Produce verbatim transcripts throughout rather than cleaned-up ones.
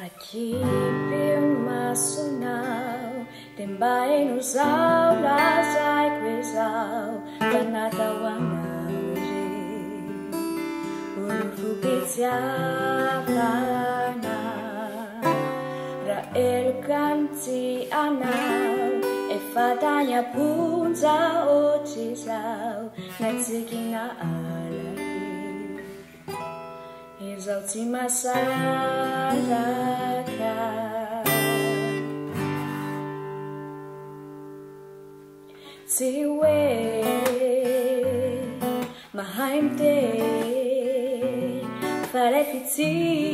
Akipim masunau, timbain usau, lasai kwisau, panatawanau ri, urufu pitsiafana, rael kanti anau, efatanya punza ochisau, natsikina alari. Exalti masaraka Siwe Mahaimte Farefiti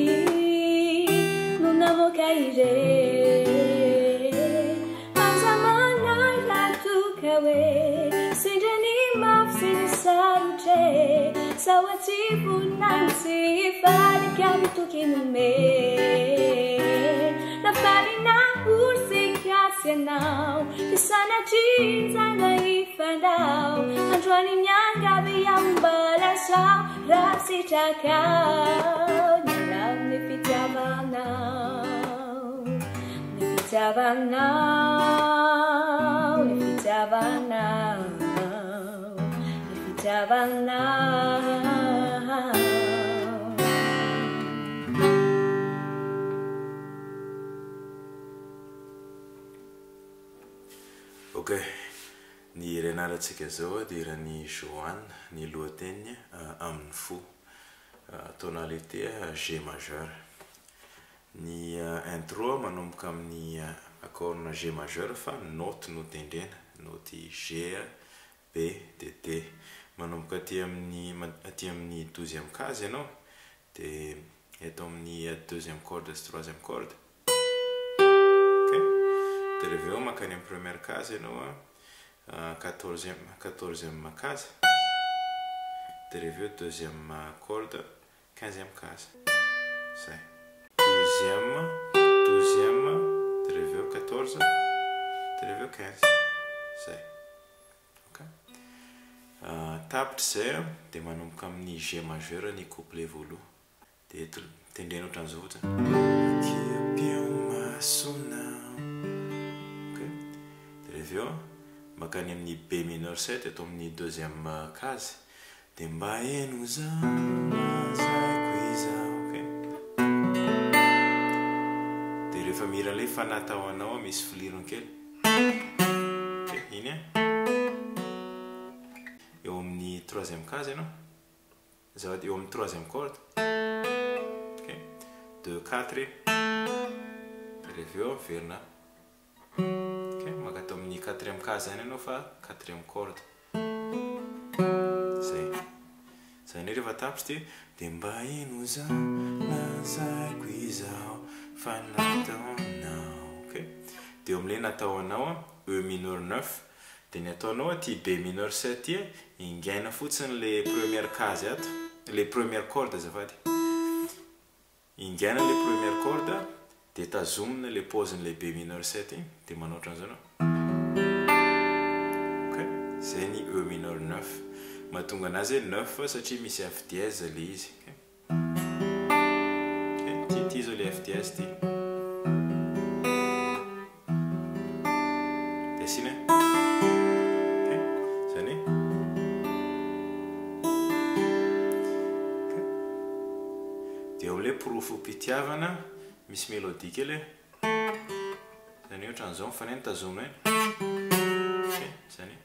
Nunamo kaire Manzamana la tukawe Sindani mafsi sarute Sawati punansi fali kami tukinume La fali na ursi kiasya now Kisana jinza na ifandao Anjwani nyanga biyambala sa Rasi takao Nilam nipitaba now Nipitaba now Nipitaba now Nipitaba Ok, ni renaratsika zao dia raha ny Joanne ny lohateny amin'ny fo tonalité G majeur. Ny intro manomboka amin'ny accord G majeur fa note no tendrena, note G, B, D, D. Manomboka aty amin'ny aty amin'ny douzième case ianao dia eto amin'ny deuxième corde sy troisième corde. Dia rehefa eo mankany amin'ny première case ianao quatorzième quatorzième case. Dia rehefa eo deuxième corde quinzième case. Zay. douzième, douzième, dia rehefa eo quatorze, dia rehefa eo quinze. Zay. Ok. Tapitra zay dia manomboka amin'ny G majeur ny couplet voaloha. Dia tendrena ohatran'izao ohatra. Rehefa mankany amin'ny B mineur sept eto amin'ny deuxième case dia mba eno zao nazaiko izao. Dia rehefa mira ilay fanataonao misy filirony kely. Iny a eo amin'ny troisième case ianao zao eo amin'ny troisième corde. deux quatre rehefa eo miverina maka amin'ny quatrième case zany ianao fa quatrième corde. Zay. Zay ny rehefa tapitra dia mba eno zao nazaiko izao fa nataonao. Dia eo amin'ilay nataonao E mineur neuf dia ny ataonao aty B mineur sept ty ingaina fotsiny le première case ato, le première corde azafady. Ingaina le première corde dia tazomina le pauziny le B mineur sept igny dia manao ohatran'izao anao. Ok, zay ny E mineur neuf. Mahatonga anazy neuf satria misy F dièse le izy. Ty ty zao le F dièse ty. Dia sina. Zany. Dia eo le porofom-pitiavana misy mélodie kely. Zany ohatran'izao mifanena tazomina eny. Zany.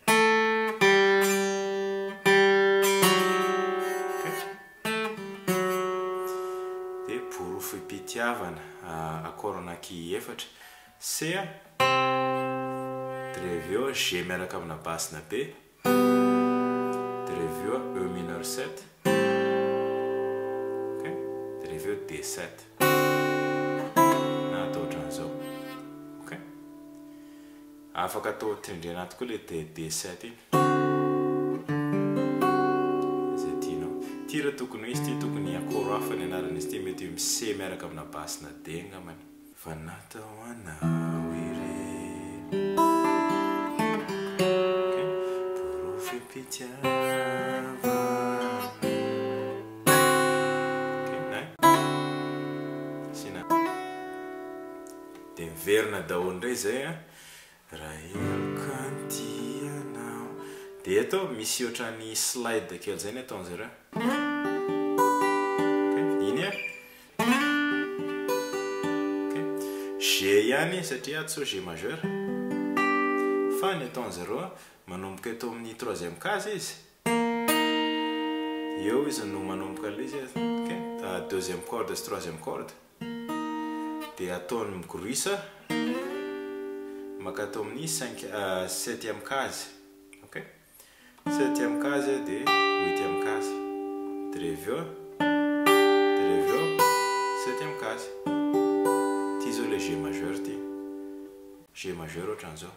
Dia porofom-pitiavana accord anaky efatra C. Dia rehefa eo G miaraka amina basina B. Dia rehefa eo E mineur sept. Dia rehefa eo D sept. Afaka atao tendrena ato koa le D sept iny. Zay tianao. Ty raha tokony izy ty tokony accord hafa ny anaran'izy ty mety eo C miaraka amina basina D angambany. Fa natao anao ireny porofom-pitiavana. Sina. dia miverina daholo indray zay a raha elokatianao dia atao misy ohatrany slide kely zay ny ataony zareo iny a G ihany satria atso G majeur fa ny ataony zareo manomboka eto amin'ny troisième case izy eo izy no manomboka le izy deuxième corde sy troisième corde dia ataony mikorisa maka atao amin'ny septième case ok septième case dia huitième case dia reveo dia reveo septième case ty zao le G majeur ty G majeur ohatran'izao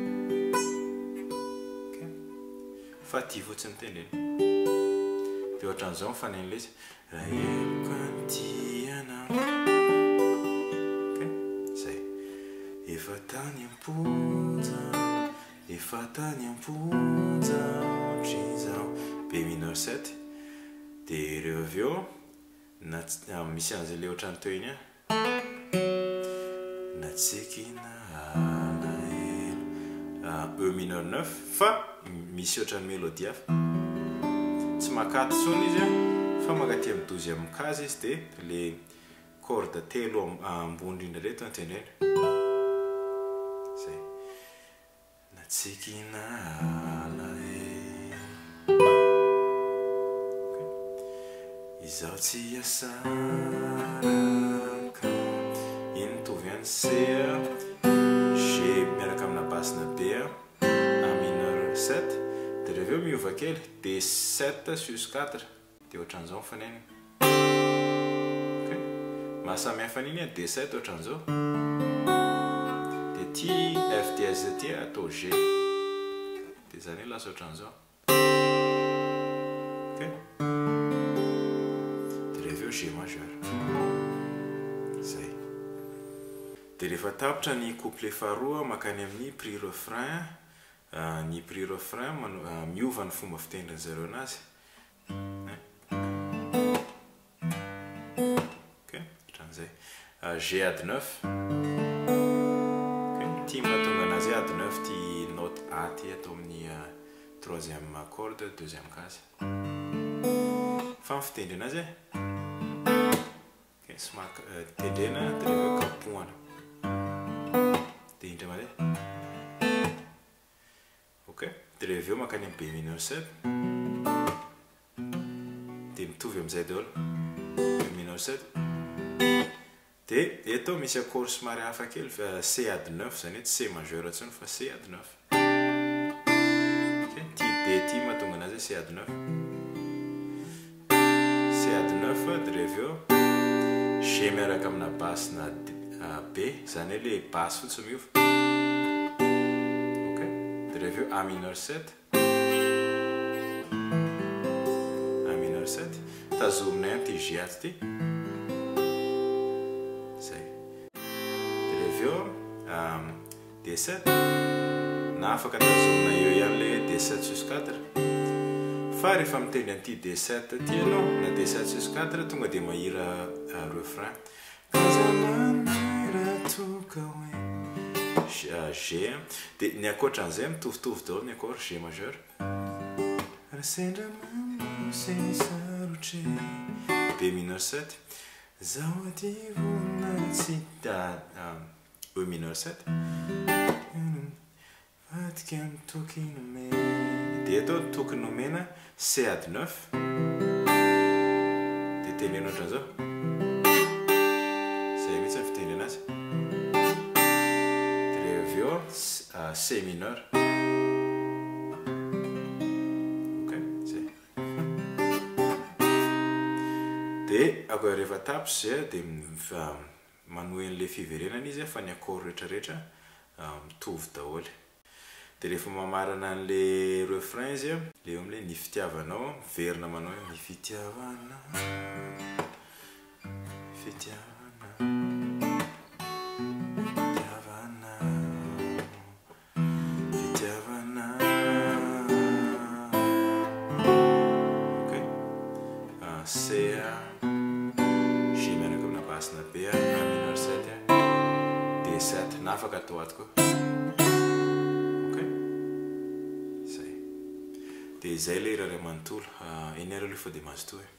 ok fa ty fotsiny tendreny dia ohatran'izao mifanen'le izy raha elokatianao ok zay efa tany amponja efa tany amponja ohatrin'izao B mineur sept dia ireo avy eo misy an'izay le ohatrany teo iny a natsikina alahelo E mineur neuf fa misy ohatrany mélodie hafa tsy makaty tsony izy fa mangaty amin'ny douzième case izy dia le corde telo ambony indrindra reto antendreny zay natsikina alahelo izaho tsy asaraka iny mitovy ihany C G miaraka amina basina B A mineur sept dia reveo miova kely D sept sus quatre dia ohatran'izao mifaneny ok mahasamy hafa an'iny D sept ohatran'izao dia ty F dièse ty atao G dia zany lasa ohatran'izao ok dia reveo G majeur zay dia rehefa tapitra ny couplet faharoa makany amin'ny prix refrain ny prix refrain miova ny fomba fitendriny zareo anazy ok ohatran'izay G ady neuf ty mahatonga anazy ady neuf ty note A ty atao amin'ny troisième corde deuxième case fa mifitendry anazy ok somary tendrena dia reveo kapohana dia indray mandeha ok dia reveo makany amin'ny B mineur sept dia mitovy amin'izay daholo B mineur sept dia eto misy accord somary hafa kely C ady neuf zany hoe tsy C majeur atsony fa C ady neuf ty D ty mahatonga anazy C ady neuf C ady neuf dia reveo G miaraka amina basina B zany hoe le basse fotsy miova ok dia reveo A mineur sept A mineur sept tazominay ty G aty ty zay dia reveo D sept na afaka tazomina eo ihany le D sept sus quatre fa rehefa mitendry an'ity D sept ty ianao na D sept sus quatre tonga dia mahira refrain G dia ny akoatran'izay mitovitovy daholo ny accord G majeur B mineur sept zaho aty volona tsy E mineur sept vatika amin'ny tokony omena dia atao tokony omena C ady neuf dia tendrena ohatran'izao zay mihitsy fitendry anazy dia reveo C mineur ok zay dia ako rehefa tapitra zay dia manoen'le fiverenana izy fa ny accord rehetrarehetra mitovy daholo dia rehefa mamarana an'le refrain izy le eo amin'le ny fitiavanao miverina manao hoe ny fitiavanao fitiavanao fitiavanao ok C G miaraka amina basina B A mineur sept D sept na afaka atao ato koa. Ok, zay dia izay ilay raha ray manontolo eny ary aloha fa dia mazotoa e.